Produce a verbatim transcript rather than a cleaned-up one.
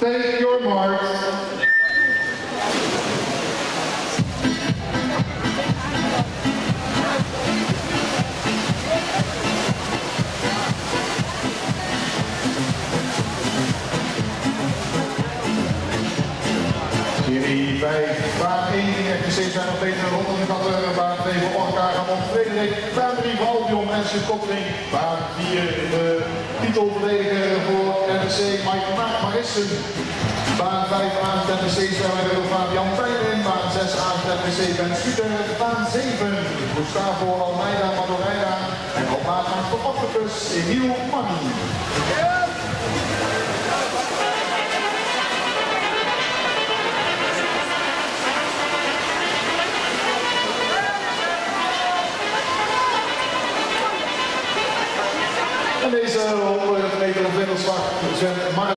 Take your marks. Serie vijf, baan één, F C zijn nog steeds een ronde in de katten. Baan twee voor Orca, Ramon Frederik. Baan drie voor Albion, Mensen Kottering. Baan vier, de titelverdediger voor F C, Mike Marissen. Baan vijf aan het F C zwemmer Fabian Pijlen. Baan zes aan het F C Ben Schutter. Baan zeven, Gustavo Almeida Madureira. En op baan aan voor Octopus, Emiel Manni. En deze honderd meter op windelslag